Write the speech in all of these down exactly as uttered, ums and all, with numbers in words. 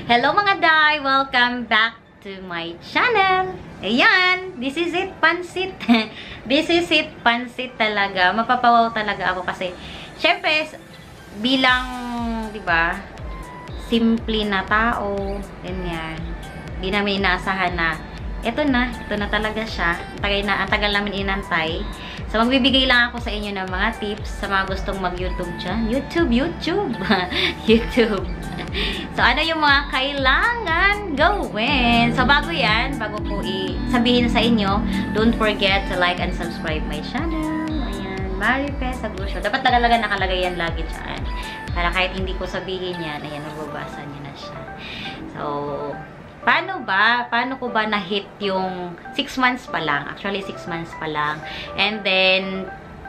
Hello mga day! Welcome back to my channel! Ayan! This is it, pansit! This is it, pansit talaga. Mapapawaw talaga ako kasi syempre, bilang, di ba, simple na tao, ganyan. Di namin inaasahan na eto na, ito na talaga siya. Ang tagal, na, ang tagal namin inantay. So, magbibigay lang ako sa inyo ng mga tips sa mga gustong mag-YouTube dyan. YouTube, YouTube! YouTube! So, ano yung mga kailangan gawin? So, bago yan, bago po i-sabihin sa inyo, don't forget to like and subscribe my channel. Ayan, Maripes Agusio. Dapat talaga nakalagay yan lagi dyan. Para kahit hindi ko sabihin yan, ayan, mababasa nyo na siya. So, paano ba? Paano ko ba na-hit yung six months pa lang? Actually, six months pa lang. And then,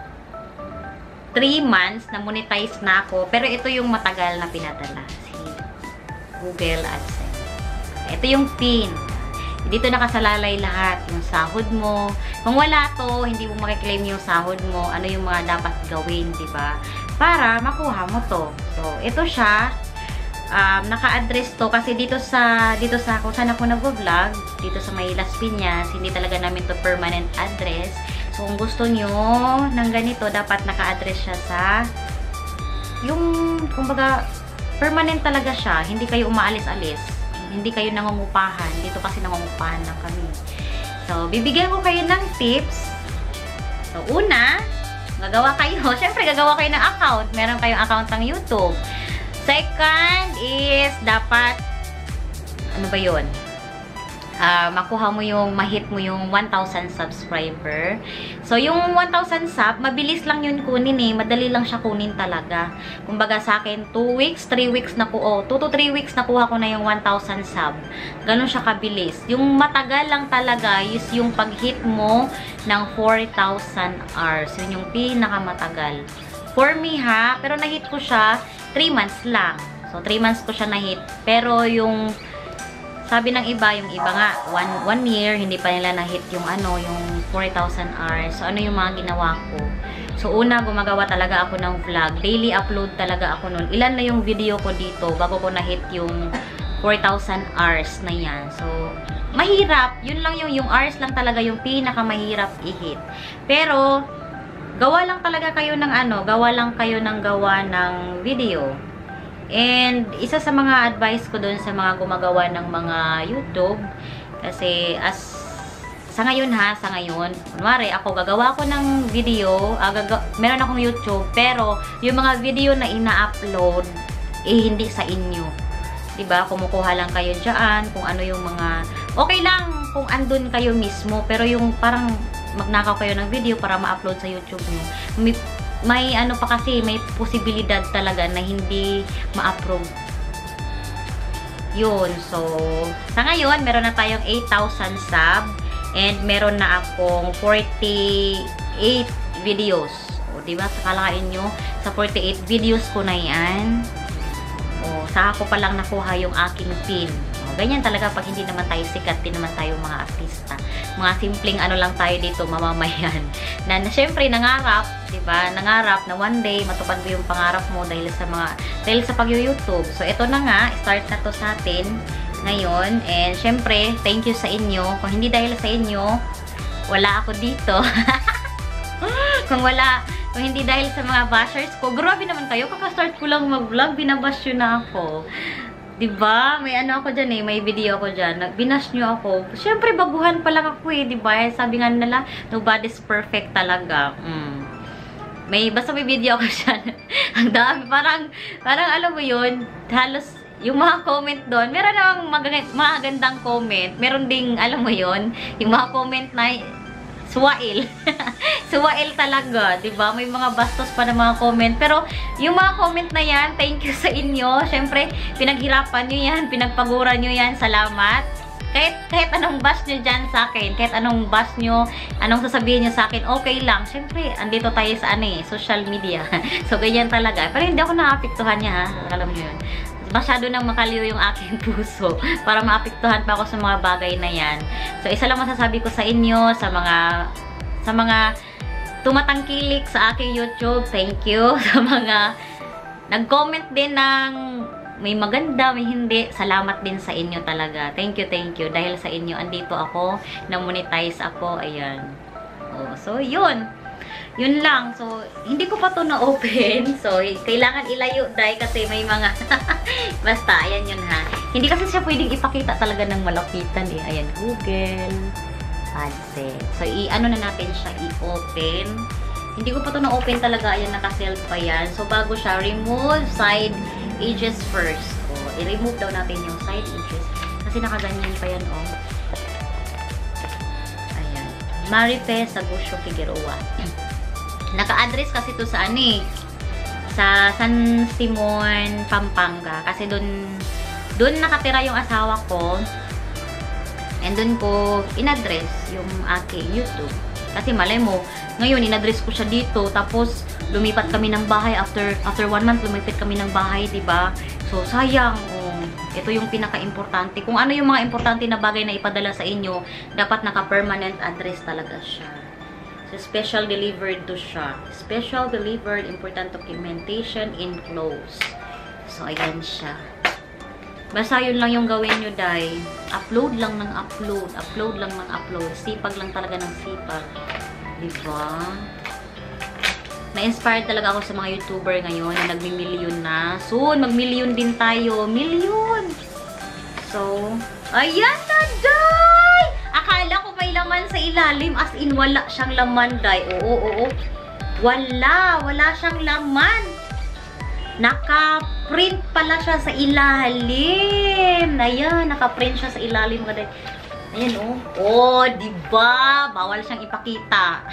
three months na monetize na ako. Pero ito yung matagal na pinadala. Si Google AdSense. Ito yung pin. Dito nakasalalay lahat. Yung sahod mo. Kung wala to, hindi mo makiklaim yung sahod mo. Ano yung mga dapat gawin, diba? Para makuha mo to. So, ito siya. Um, naka-address to kasi dito sa dito sa kung saan ako nag-vlog, dito sa may Las Piñas, hindi talaga namin to permanent address. So, kung gusto nyo ng ganito, dapat naka-address siya sa yung, kumbaga, permanent talaga siya. Hindi kayo umaalis-alis. Hindi kayo nangungupahan. Dito kasi nangungupahan lang kami. So, bibigyan ko kayo ng tips. So, una, gagawa kayo. Siyempre, gagawa kayo ng account. Meron kayong account ng YouTube. Second is, dapat, ano ba yun? Uh, makuha mo yung, mahit mo yung one thousand subscriber. So, yung one thousand sub, mabilis lang yun kunin eh. Madali lang siya kunin talaga. Kumbaga sa akin, two weeks, three weeks na ko, oh, two to three weeks nakuha ko na yung one thousand sub. Ganon siya kabilis. Yung matagal lang talaga is yung pag-hit mo ng four thousand hours. Yun yung pinakamatagal. For me ha, pero na-hit ko siya three months lang. So, three months ko siya na-hit. Pero yung, sabi ng iba, yung iba nga, one, one year, hindi pa nila na-hit yung ano, yung four thousand hours. So, ano yung mga ginawa ko? So, una, gumagawa talaga ako ng vlog. Daily upload talaga ako nun. Ilan na yung video ko dito bago ko na-hit yung four thousand hours na yan. So, mahirap. Yun lang yung, yung hours lang talaga yung pinakamahirap i-hit. Pero, gawa lang talaga kayo ng ano, gawa lang kayo ng gawa ng video. And, isa sa mga advice ko dun sa mga gumagawa ng mga YouTube, kasi as, sa ngayon ha, sa ngayon, kunwari, ako gagawa ko ng video, uh, gaga meron akong YouTube, pero yung mga video na ina-upload, eh, hindi sa inyo. Diba? Kumukuha lang kayo dyan, kung ano yung mga, okay lang kung andun kayo mismo, pero yung parang, magnakaw kayo ng video para ma-upload sa YouTube nyo. May, may ano pa kasi, may posibilidad talaga na hindi ma-approve. Yun. So, sa ngayon, meron na tayong eight thousand sub and meron na akong forty-eight videos. O, diba? Sakalain nyo, sa forty-eight videos ko na yan. O, saka ko palang nakuha yung aking pin. Ganyan talaga pag hindi naman tayo sikat, din naman tayo mga artista. Mga simpleng ano lang tayo dito, mamamayan. Na, na syempre, nangarap, diba? Nangarap na one day, matupad mo yung pangarap mo dahil sa mga, dahil sa pag-YouTube. So, ito na nga, start na to sa atin ngayon. And, syempre, thank you sa inyo. Kung hindi dahil sa inyo, wala ako dito. Kung wala, kung hindi dahil sa mga bashers ko, grabe naman kayo, kakastart ko lang mag-vlog, binabash yun na ako. Diba? May ano ako dyan eh. May video ako dyan. Binash nyo ako. Siyempre, baguhan pa lang ako eh. Diba? Sabi nga nila, nobody's perfect talaga. Mm. May, basta may video ako dyan. Ang dami. Parang, parang alam mo yun, halos, yung mga comment doon, meron namang magagandang comment. Meron ding, alam mo yun, yung mga comment na, suwail. Suwail talaga, diba? May mga bastos pa ng mga comment. Pero, yung mga comment na yan, thank you sa inyo. Siyempre, pinaghirapan nyo yan, pinagpaguran nyo yan. Salamat. Kahit, kahit anong bash nyo dyan sa akin, kahit anong bash nyo, anong sasabihin nyo sa akin, okay lang. Siyempre, andito tayo sa ano eh, social media. So, ganyan talaga. Pero hindi ako naapektuhan niya, ha? Alam nyo yun. Masyado nang makaliw yung aking puso para maapektuhan pa ako sa mga bagay na yan. So, isa lang masasabi ko sa inyo, sa mga sa mga tumatangkilik sa aking YouTube, thank you. Sa mga nag-comment din ng may maganda, may hindi. Salamat din sa inyo talaga. Thank you, thank you. Dahil sa inyo, andito ako, na-monetize ako. Ayan. Oh, so, yun. Yun lang. So, hindi ko pa to na-open. So, kailangan ilayo, dahil kasi may mga... Basta, ayan yun ha. Hindi kasi siya pwedeng ipakita talaga ng malapitan eh. Ayan, Google AdSense. So, i-ano na natin siya, i-open. Hindi ko pa to na-open talaga. Ayan, naka-self pa yan. So, bago siya, remove side edges first. O, i-remove daw natin yung side edges. Kasi nakaganyan pa yan, o. Oh. Ayan. Maripe Sagusyo Figueroa. Naka-address kasi to sa ano eh. Sa San Simon, Pampanga. Kasi dun, dun nakatira yung asawa ko. And dun ko in-address yung aking YouTube. Kasi malay mo, ngayon, in-address ko siya dito. Tapos, lumipat kami ng bahay. After after one month, lumipat kami ng bahay, diba? So, sayang. Oh, ito yung pinaka-importante. Kung ano yung mga importante na bagay na ipadala sa inyo, dapat naka-permanent address talaga siya. So, special delivered to siya. Special delivered, important documentation enclosed. So, ayan siya. Basta yun lang yung gawin nyo, day. Upload lang ng upload. Upload lang ng upload. Sipag lang talaga ng sipag. Diba? Na-inspired talaga ako sa mga YouTuber ngayon na nagmi-million na. Soon, mag-million din tayo. Million! So, ayan na, day! Akala ko may laman sa ilalim. As in, wala siyang laman, day. Oo, oo, oo. Wala. Wala siyang laman. Naka-print pala siya sa ilalim. Ayan, naka-print siya sa ilalim. Ayan, oh. Oh, diba? Bawal siyang ipakita.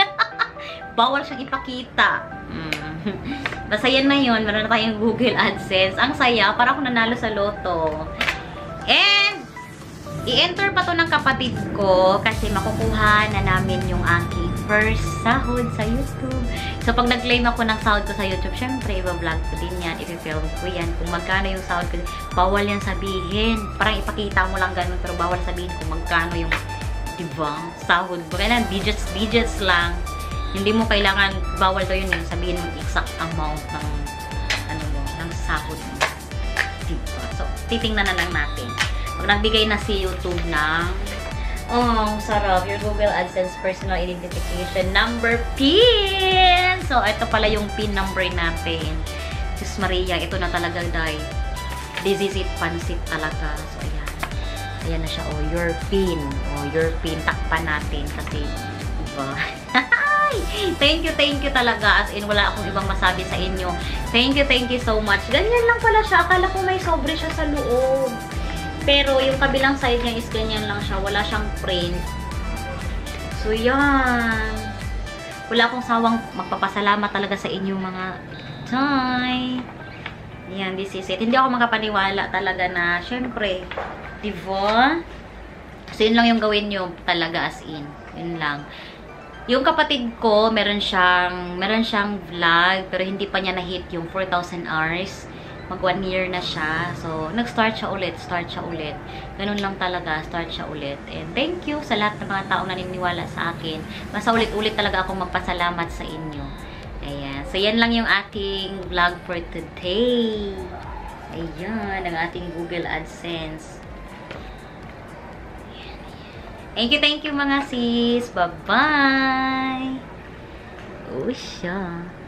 Bawal siyang ipakita. Mm. Basta yan na yun. Meron na tayong Google AdSense. Ang saya. Para ako nanalo sa loto. And, i-enter pa to ng kapatid ko kasi makukuha na namin yung aking first sahod sa YouTube. So, pag nag-claim ako ng sahod ko sa YouTube, syempre, i-vlog ko din yan. I-film ko yan. Kung magkano yung sahod ko, bawal yan sabihin. Parang ipakita mo lang ganun, pero bawal sabihin kung magkano yung, diba, sahod. Kailangan, digits, digits lang. Hindi mo kailangan, bawal daw yun yung sabihin mo exact amount ng, ano mo, ng sahod mo. Diba? So, titingnan na lang natin. Pag nagbigay na si YouTube ng, oh, sarap, your Google AdSense personal identification number PIN. So, ito pala yung PIN number natin. Diyos Maria, ito na talaga, day. This is it, pansit talaga. So, ayan. Ayan na siya, oh, your PIN. Oh, your PIN. Takpan natin kasi, diba? Thank you, thank you talaga. As in, wala akong ibang masabi sa inyo. Thank you, thank you so much. Ganyan lang pala siya. Akala ko may sobre siya sa loob. Pero, yung kabilang side niya is ganyan lang siya. Wala siyang print. So, yan. Wala akong sawang magpapasalamat talaga sa inyo mga tay. Yan, this is it. Hindi ako makapaniwala talaga na, syempre, diba? So, yun lang yung gawin nyo talaga as in. Yun lang. Yung kapatid ko, meron siyang, meron siyang vlog, pero hindi pa niya na-hit yung four thousand hours. Mag one year na siya. So, nag-start siya ulit. Start siya ulit. Ganun lang talaga. Start siya ulit. And thank you sa lahat ng mga taong naniniwala sa akin. Basta ulit-ulit talaga akong magpasalamat sa inyo. Ayan. So, yan lang yung ating vlog for today. Ayan. Ang ating Google AdSense. Thank you, thank you mga sis. Bye-bye. Oh, siya.